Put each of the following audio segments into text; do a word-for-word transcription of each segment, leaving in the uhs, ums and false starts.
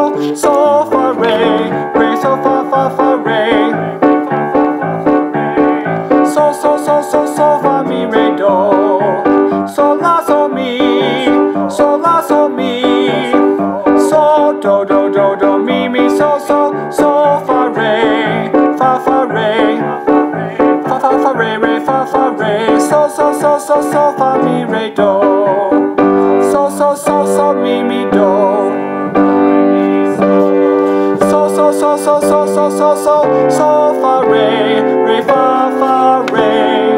sol, sol, fa, re, re, sol, fa, fa, fa, re. Sol, sol, sol, sol, sol, fa, mi, re, do. Sol, la, sol, mi, sol, la, sol, mi. Sol, do, do, do, do, mi, mi, sol, sol, sol, fa, re, fa, fa, re. Fa, fa, fa, re, re, fa, fa, re. Sol, sol, sol, sol, sol, fa, mi, re, do. Sol, sol, sol, sol, mi, mi, do. Sol, sol, sol, sol, sol, sol, sol, sol, sol, fa, re, re, fa, fa, re.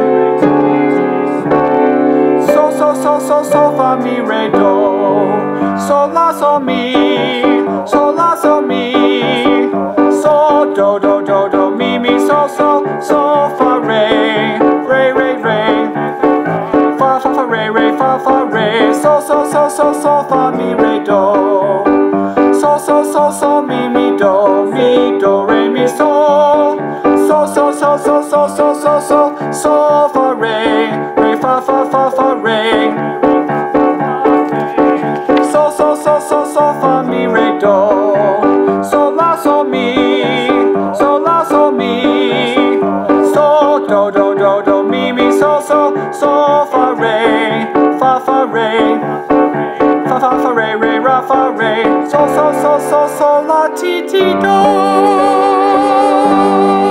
Sol, sol, sol, sol, sol, fa, mi, re, do. Sol, la, sol, mi, sol, la, sol, mi. Sol, do, do, do, do, mi, mi, sol, sol, sol, fa, re, re, re, re. Fa, fa, fa, re, re, fa, fa, re. Sol, sol, sol, sol, sol, fa, mi, re, do. Sol, sol, sol, sol, mi, mi, do, mi, do, re, mi, sol. Sol, sol, sol, sol, sol, sol, sol, sol, sol, fa, re, re, fa, fa, fa, fa, re. Sol, sol, sol, sol, sol, fa, mi, re, do. Sol, la, sol, mi, sol, la, sol, mi. Sol, do, do, do, do, mi, mi, sol, sol, sol, fa, re, fa, fa, re. Fa, fa, fa, re, re, ra, fa, re. Sol, sol, sol, sol, sol, la, ti, ti, do.